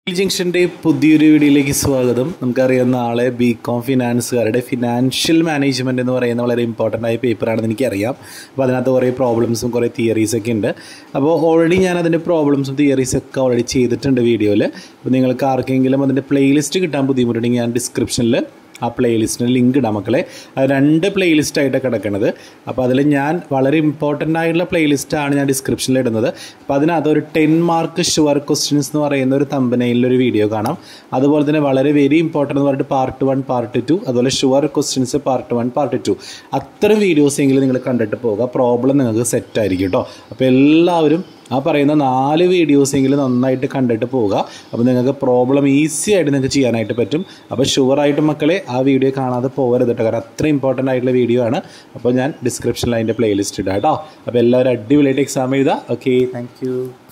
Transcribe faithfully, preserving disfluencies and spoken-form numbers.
ജംഗ്ഷൻ്റെ പുതിയൊരു വീഡിയോയിലേക്ക് സ്വാഗതം. നമുക്കറിയാം നാളെ ബി കോം ഫിനാൻസുകാരുടെ ഫിനാൻഷ്യൽ മാനേജ്മെൻറ്റ് എന്ന് പറയുന്ന വളരെ ഇമ്പോർട്ടൻ്റ് ആയ പേപ്പറാണെന്ന് എനിക്കറിയാം. അപ്പോൾ അതിനകത്ത് കുറേ പ്രോബ്ലംസും കുറേ തിയറീസൊക്കെ ഉണ്ട്. അപ്പോൾ ഓൾറെഡി ഞാൻ അതിൻ്റെ പ്രോബ്ലംസും തിയറീസൊക്കെ ഓൾറെഡി ചെയ്തിട്ടുണ്ട് വീഡിയോയിൽ. അപ്പോൾ നിങ്ങൾക്ക് ആർക്കെങ്കിലും അതിൻ്റെ പ്ലേലിസ്റ്റ് കിട്ടാൻ ബുദ്ധിമുട്ടുണ്ടെങ്കിൽ ഞാൻ ഡിസ്ക്രിപ്ഷനിൽ ആ പ്ലേലിസ്റ്റിന് ലിങ്ക് ഇടാം മക്കളെ. അത് രണ്ട് പ്ലേലിസ്റ്റായിട്ട് കിടക്കുന്നത്. അപ്പോൾ അതിൽ ഞാൻ വളരെ ഇമ്പോർട്ടൻ്റ് ആയിട്ടുള്ള പ്ലേലിസ്റ്റാണ് ഞാൻ ഡിസ്ക്രിപ്ഷനിൽ ഇടുന്നത്. അപ്പോൾ അതിനകത്ത് ഒരു ടെൻ മാർക്ക് ഷുവർ ക്വസ്റ്റ്യൻസ് എന്ന് പറയുന്ന ഒരു തമ്പനയിലൊരു വീഡിയോ കാണാം. അതുപോലെ തന്നെ വളരെ വെരി ഇമ്പോർട്ടൻ്റ് എന്ന് പറഞ്ഞിട്ട് പാർട്ട് വൺ പാർട്ട് ടു, അതുപോലെ sure questions part one part two, അത്തരം വീഡിയോസ് എങ്കിലും നിങ്ങൾ കണ്ടിട്ട് പോകുക. പ്രോബ്ലം നിങ്ങൾക്ക് സെറ്റായിരിക്കും കേട്ടോ. അപ്പോൾ എല്ലാവരും ആ പറയുന്ന നാല് വീഡിയോസെങ്കിലും നന്നായിട്ട് കണ്ടിട്ട് പോവുക. അപ്പോൾ നിങ്ങൾക്ക് പ്രോബ്ലം ഈസി ആയിട്ട് നിങ്ങൾക്ക് ചെയ്യാനായിട്ട് പറ്റും. അപ്പോൾ ഷുവറായിട്ടും മക്കളെ ആ വീഡിയോ കാണാതെ പോകരുത് കേട്ടോ, കാരണം അത്ര ഇമ്പോർട്ടൻ്റ് ആയിട്ടുള്ള വീഡിയോ ആണ്. അപ്പോൾ ഞാൻ ഡിസ്ക്രിപ്ഷനിൽ അതിൻ്റെ പ്ലേലിസ്റ്റ് ഇടാം കേട്ടോ. അപ്പോൾ എല്ലാവരും അടിപൊളിയായിട്ട് എക്സാം എഴുതുക. Okay, thank U.